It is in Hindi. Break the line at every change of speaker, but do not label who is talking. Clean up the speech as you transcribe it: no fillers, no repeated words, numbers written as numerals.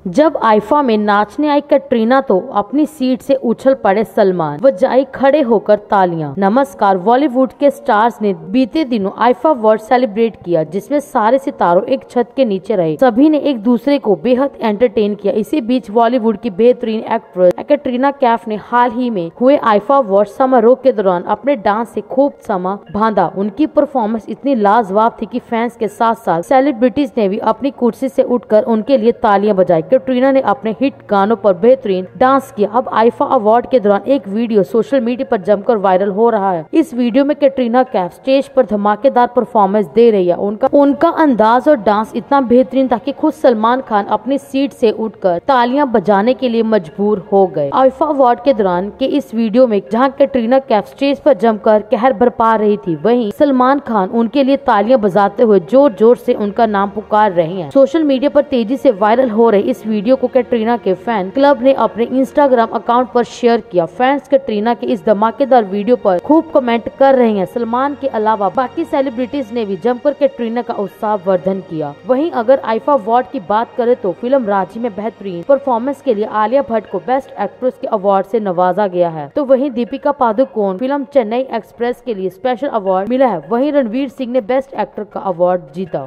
जब आईफा में नाचने आई कैटरीना तो अपनी सीट से उछल पड़े सलमान व जाई खड़े होकर तालियां। नमस्कार। बॉलीवुड के स्टार्स ने बीते दिनों आईफा अवार्ड सेलिब्रेट किया, जिसमें सारे सितारों एक छत के नीचे रहे। सभी ने एक दूसरे को बेहद एंटरटेन किया। इसी बीच बॉलीवुड की बेहतरीन एक्ट्रेस कैटरीना कैफ ने हाल ही में हुए आईफा अवार्ड समारोह के दौरान अपने डांस से खूब समा बांधा। उनकी परफॉर्मेंस इतनी लाजवाब थी कि फैंस के साथ साथ सेलिब्रिटीज ने भी अपनी कुर्सी से उठकर उनके लिए तालियां बजाई। कैटरीना ने अपने हिट गानों पर बेहतरीन डांस किया। अब आईफा अवार्ड के दौरान एक वीडियो सोशल मीडिया पर जमकर वायरल हो रहा है। इस वीडियो में कैटरीना कैफ स्टेज पर धमाकेदार परफॉर्मेंस दे रही है। उनका अंदाज और डांस इतना बेहतरीन था कि खुद सलमान खान अपनी सीट से उठकर तालियां बजाने के लिए मजबूर हो गए। आईफा अवार्ड के दौरान के इस वीडियो में जहां कैटरीना कैफ स्टेज पर जमकर कहर बरपा रही थी, वहीं सलमान खान उनके लिए तालियां बजाते हुए जोर जोर से उनका नाम पुकार रहे हैं। सोशल मीडिया पर तेजी से वायरल हो रहे इस वीडियो को कैटरीना के फैन क्लब ने अपने इंस्टाग्राम अकाउंट पर शेयर किया। फैंस कैटरीना के इस धमाकेदार वीडियो पर खूब कमेंट कर रहे हैं। सलमान के अलावा बाकी सेलिब्रिटीज ने भी जमकर कैटरीना का उत्साह वर्धन किया। वहीं अगर आईफा अवार्ड की बात करें तो फिल्म राजी में बेहतरीन परफॉर्मेंस के लिए आलिया भट्ट को बेस्ट एक्ट्रेस के अवार्ड से नवाजा गया है, तो वहीं दीपिका पादुकोण फिल्म चेन्नई एक्सप्रेस के लिए स्पेशल अवार्ड मिला है। वहीं रणवीर सिंह ने बेस्ट एक्टर का अवार्ड जीता।